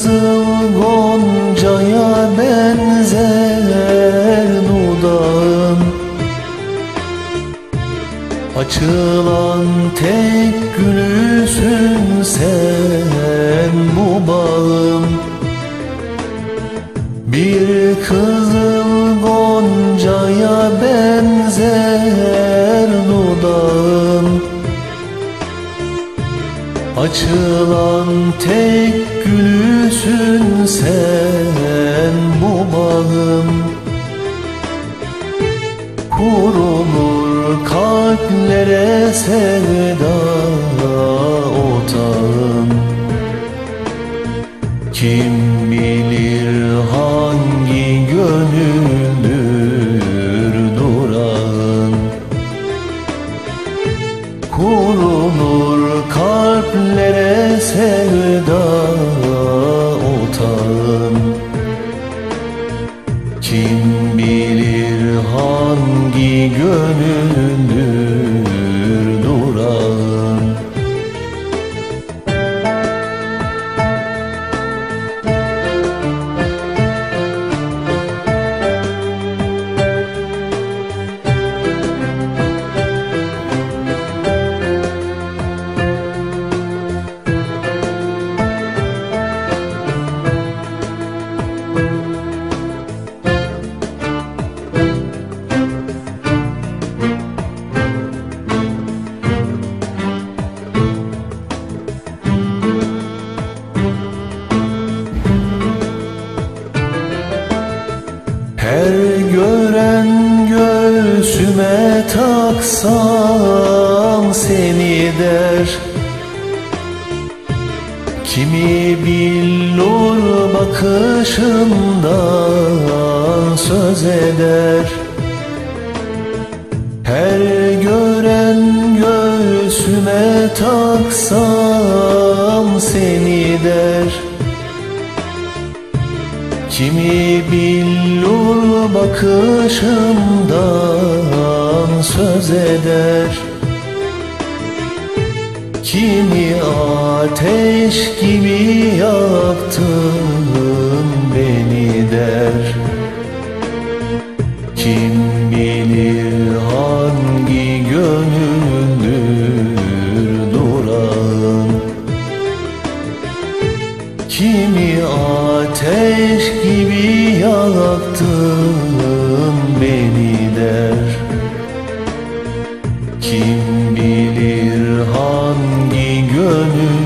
kızıl goncaya benzer dudağın, açılan tek gülüsün sen bu bağım. Bir kızıl goncaya benzer dudağın, açılan tek gülüsün sen bu bağım. Kurulur kalplere sevda otağım, kim bilir hangi gönüldür durağın. Kurulur kalplere sevda otağım, kim bilir hangi gönüldür durağın. Her gören göğsüme taksam seni der, kimi billur bakışından söz eder. Her gören göğsüme taksam seni der, kimi billur bakışımdan söz eder. Kimi ateş gibi yaktın beni der, kim bilir hangi gönüldür durağın. Kimi ateş gibi yaktın beni der, kim bilir hangi gönül